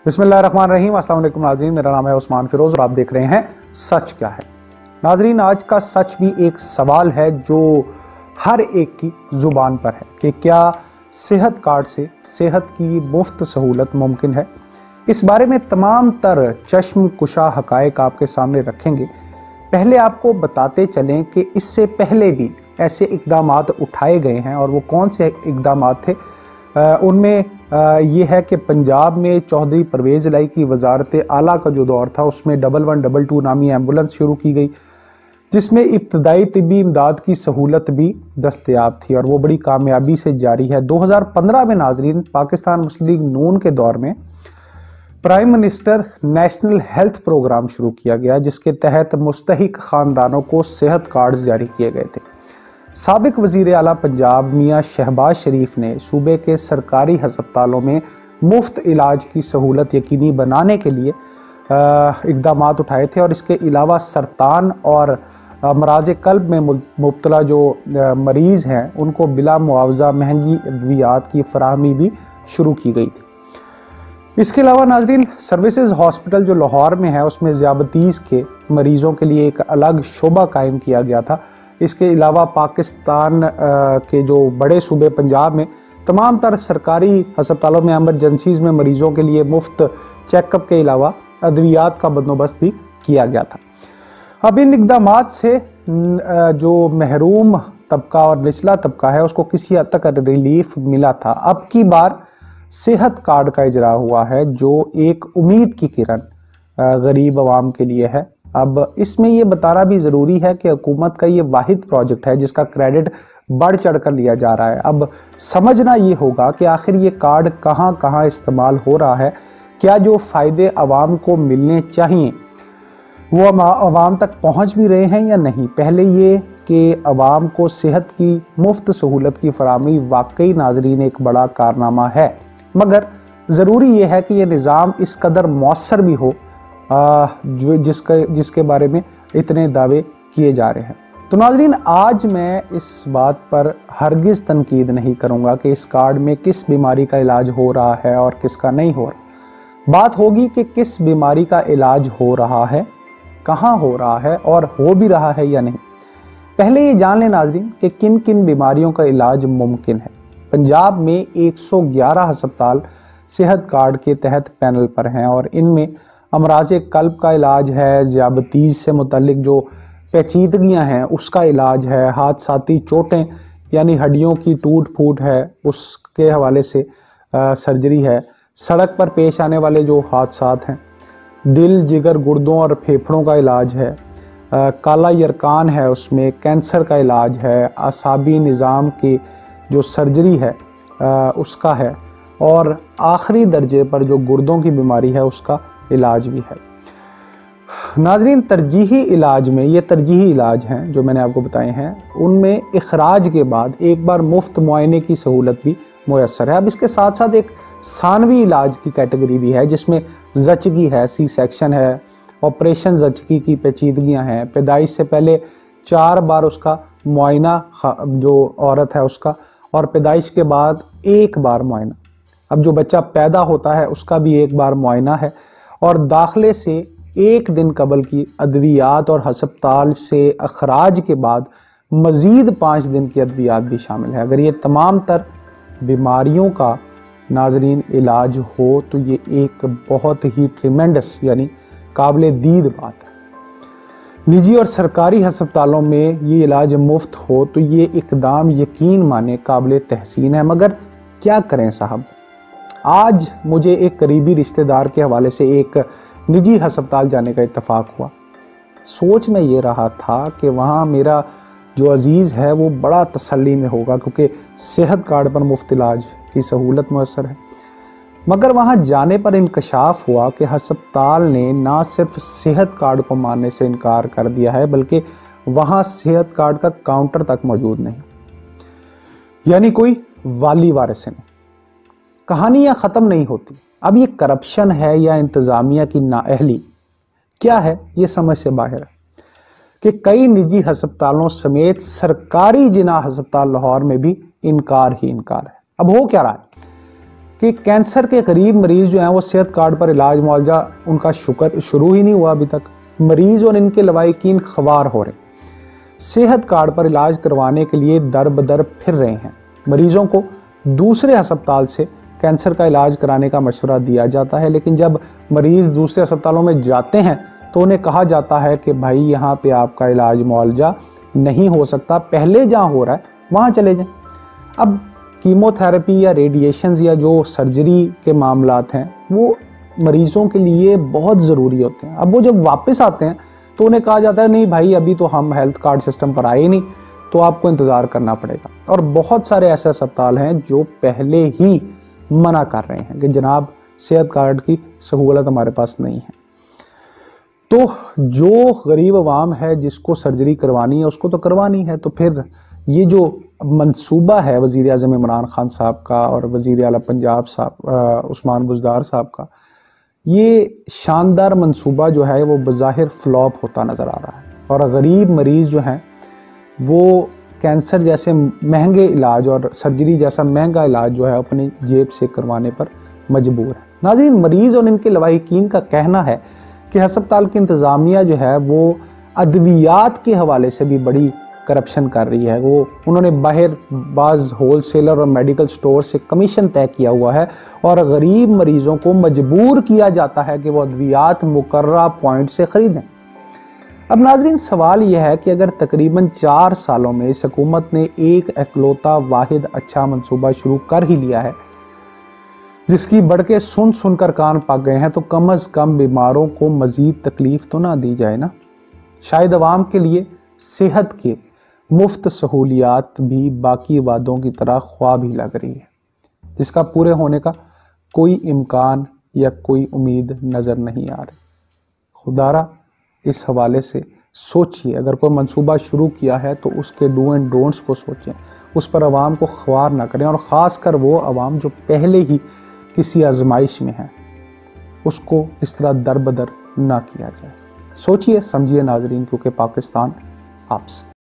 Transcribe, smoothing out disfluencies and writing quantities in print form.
बिस्मिल्लाहिर्रहमानिर्रहीम। अस्सलाम वालेकुम नाज़रीन, मेरा नाम है उस्मान फिरोज और आप देख रहे हैं सच क्या है। नाज़रीन, आज का सच भी एक सवाल है जो हर एक की ज़ुबान पर है कि क्या सेहत कार्ड से सेहत की मुफ्त सहूलत मुमकिन है। इस बारे में तमाम तर चश्म कुशा हक़ाइक़ आपके सामने रखेंगे। पहले आपको बताते चलें कि इससे पहले भी ऐसे इक़दामात उठाए गए हैं और वो कौन से इक़दामात थे। उनमें ये है कि पंजाब में चौधरी परवेज़ इलाही की वजारत आला का जो दौर था उसमें 1112 नामी एम्बुलेंस शुरू की गई, जिसमें इब्तदाई तिब्बी इमदाद की सहूलत भी दस्तयाब थी और वो बड़ी कामयाबी से जारी है। 2015 में नाजरीन, पाकिस्तान मुस्लिम लीग नून के दौर में prime minister national health program शुरू किया गया, जिसके तहत मुस्तहिक ख़ानदानों को सेहत कार्ड्स जारी किए गए थे। साबिक वज़ीर आला पंजाब मियाँ शहबाज शरीफ ने सूबे के सरकारी हस्पतालों में मुफ्त इलाज की सहूलत यकीनी बनाने के लिए इक़दामात उठाए थे और इसके अलावा सरतान और अमराज़ क़ल्ब में मुब्तला जो मरीज़ हैं उनको बिला मुआवजा महंगी अद्वियात की फराहमी भी शुरू की गई थी। इसके अलावा नाज़रीन, सर्विसेज हॉस्पिटल जो लाहौर में है उसमें ज़ियाबतीस के मरीज़ों के लिए एक अलग शोबा कायम किया गया था। इसके अलावा पाकिस्तान के जो बड़े सूबे पंजाब में तमाम तर सरकारी हस्पतालों में एमरजेंसीज़ में मरीज़ों के लिए मुफ्त चेकअप के अलावा अद्वियात का बंदोबस्त भी किया गया था। अब इन इक़दामात से जो महरूम तबका और निचला तबका है उसको किसी हद तक रिलीफ मिला था। अब की बार सेहत कार्ड का इजरा हुआ है जो एक उम्मीद की किरण गरीब आवाम के लिए है। अब इसमें ये बताना भी ज़रूरी है कि हुकूमत का ये वाहिद प्रोजेक्ट है जिसका क्रेडिट बढ़ चढ़ कर लिया जा रहा है। अब समझना ये होगा कि आखिर ये कार्ड कहाँ कहाँ इस्तेमाल हो रहा है, क्या जो फ़ायदे आवाम को मिलने चाहिए वो आवाम तक पहुँच भी रहे हैं या नहीं। पहले ये कि आवाम को सेहत की मुफ्त सहूलत की फराहमी वाकई नाजरीन एक बड़ा कारनामा है, मगर ज़रूरी ये है कि ये निज़ाम इस कदर मौसर भी हो जो जिसके बारे में इतने दावे किए जा रहे हैं। तो नाज़रीन, आज मैं इस बात पर हरगिज़ तनकीद नहीं करूँगा कि इस कार्ड में किस बीमारी का इलाज हो रहा है और किसका नहीं हो रहा। बात होगी कि किस बीमारी का इलाज हो रहा है, कहाँ हो रहा है और हो भी रहा है या नहीं। पहले ये जान लें नाज़रीन कि किन किन बीमारियों का इलाज मुमकिन है। पंजाब में 111 हस्पताल सेहत कार्ड के तहत पैनल पर हैं और इनमें अमराज़ क़ल्ब का इलाज है, ज़ियाबतीस से मुतल्लिक जो पेचीदगियाँ हैं उसका इलाज है, हादसाती चोटें यानी हड्डियों की टूट फूट है उसके हवाले से सर्जरी है, सड़क पर पेश आने वाले जो हादसात हैं, दिल जिगर गुर्दों और फेफड़ों का इलाज है, काला यरकान है उसमें कैंसर का इलाज है, आसाबी निज़ाम की जो सर्जरी है उसका है और आखिरी दर्जे पर जो गुर्दों की बीमारी है उसका इलाज भी है। नाजरीन, तरजीही इलाज में ये तरजीही इलाज हैं जो मैंने आपको बताए हैं, उनमें इखराज के बाद एक बार मुफ्त मुआयने की सहूलत भी मुयस्सर है। अब इसके साथ साथ एक सानवी इलाज की कैटेगरी भी है जिसमें जचगी है, सी सेक्शन है, ऑपरेशन जचगी की पेचीदगियाँ हैं, पैदाइश से पहले 4 बार उसका मुआयना जो औरत है उसका, और पैदाइश के बाद 1 बार मुआयना। अब जो बच्चा पैदा होता है उसका भी 1 बार मुआयना है और दाखिले से 1 दिन कबल की अद्वियात और हस्पताल से अखराज के बाद मज़ीद 5 दिन की अद्वियात भी शामिल है। अगर ये तमाम तर बीमारियों का नाजरीन इलाज हो तो ये एक बहुत ही ट्रिमेंडस यानी काबिल दीद बात है। निजी और सरकारी हस्पतालों में ये इलाज मुफ्त हो तो ये इकदाम यकीन माने काबिल तहसीन है, मगर क्या करें साहब। आज मुझे एक करीबी रिश्तेदार के हवाले से एक निजी हस्पताल जाने का इत्तफाक हुआ। सोच में ये रहा था कि वहाँ मेरा जो अजीज़ है वो बड़ा तसल्ली में होगा क्योंकि सेहत कार्ड पर मुफ्त इलाज की सहूलत मुयस्सर है, मगर वहाँ जाने पर इंकशाफ हुआ कि हस्पताल ने ना सिर्फ सेहत कार्ड को मानने से इनकार कर दिया है बल्कि वहाँ सेहत कार्ड का काउंटर तक मौजूद नहीं, यानी कोई वाली वारिस नहीं। कहानियाँ ख़त्म नहीं होती। अब ये करप्शन है या इंतज़ामिया की नाअहली, क्या है ये समझ से बाहर है कि कई निजी हस्पतालों समेत सरकारी जिना हस्पताल लाहौर में भी इनकार ही इनकार है। अब हो क्या रहा है, کہ کینسر کے غریب مریض جو ہیں وہ صحت کارڈ پر علاج معالجہ ان کا شروع ہی نہیں ہوا ابھی تک، مریض اور ان کے لواحقین خوار ہو رہے ہیں، صحت کارڈ پر علاج کروانے کے لیے در بدر پھر رہے ہیں، مریضوں کو دوسرے ہسپتال سے کینسر کا علاج کرانے کا مشورہ دیا جاتا ہے، لیکن جب مریض دوسرے ہسپتالوں میں جاتے ہیں تو انہیں کہا جاتا ہے کہ بھائی یہاں پہ آپ کا علاج معالجہ نہیں ہو سکتا، پہلے جہاں ہو رہا ہے وہاں چلے جائیں۔ اب کیمو تھراپی یا ریڈیشنز یا جو سرجری کے معاملات ہیں وہ مریضوں کے لیے بہت ضروری ہوتے ہیں۔ اب وہ جب واپس آتے ہیں تو انہیں کہا جاتا ہے نہیں بھائی ابھی تو ہم ہیلتھ کارڈ سسٹم پر آئے نہیں، تو آپ کو انتظار کرنا پڑے گا۔ اور بہت سارے ایسے اسپتال ہیں جو پہلے ہی منع کر رہے ہیں کہ جناب صحت کارڈ کی سہولت ہمارے پاس نہیں ہے۔ تو جو غریب عوام ہے جس کو سرجری کروانی ہے اس کو تو کروانی ہے، تو پھر یہ جو منصوبہ ہے وزیر اعظم عمران خان صاحب کا اور وزیر اعلیٰ پنجاب صاحب عثمان بزدار صاحب کا، یہ شاندار منصوبہ جو ہے وہ بظاہر فلاپ ہوتا نظر آ رہا ہے، اور غریب مریض جو ہیں وہ کینسر جیسے مہنگے علاج اور سرجری جیسا مہنگا علاج جو ہے اپنی جیب سے کروانے پر مجبور ہے۔ ناظرین، مریض اور ان کے لواحقین کا کہنا ہے کہ ہسپتال کی انتظامیہ جو ہے وہ ادویات کے حوالے سے بھی بڑی کرپشن کر رہی ہے، انہوں نے باہر بعض ہول سیلر اور میڈیکل سٹور سے کمیشن طے کیا ہوا ہے اور غریب مریضوں کو مجبور کیا جاتا ہے کہ وہ ادویات مقررہ پوائنٹ سے خریدیں۔ اب ناظرین، سوال یہ ہے کہ اگر تقریباً 4 سالوں میں اس حکومت نے ایک اکلوتا واحد اچھا منصوبہ شروع کر ہی لیا ہے جس کی بڑھ کے سن کر کان پک گئے ہیں، تو کم از کم بیماروں کو مزید تکلیف تو نہ دی جائے نا۔ شاید عوام کے لیے صحت کے مفت سہولیات بھی باقی وعدوں کی طرح خواب ہی لگ رہی ہے جس کا پورے ہونے کا کوئی امکان یا کوئی امید نظر نہیں آ رہی۔ خدارا اس حوالے سے سوچئے، اگر کوئی منصوبہ شروع کیا ہے تو اس کے ڈو اینڈ ڈونٹس کو سوچیں، اس پر عوام کو خوار نہ کریں، اور خاص کر وہ عوام جو پہلے ہی کسی آزمائش میں ہے اس کو اس طرح در بدر نہ کیا جائے۔ سوچئے سمجھئے ناظرین، کیونکہ پاکستان آپ سے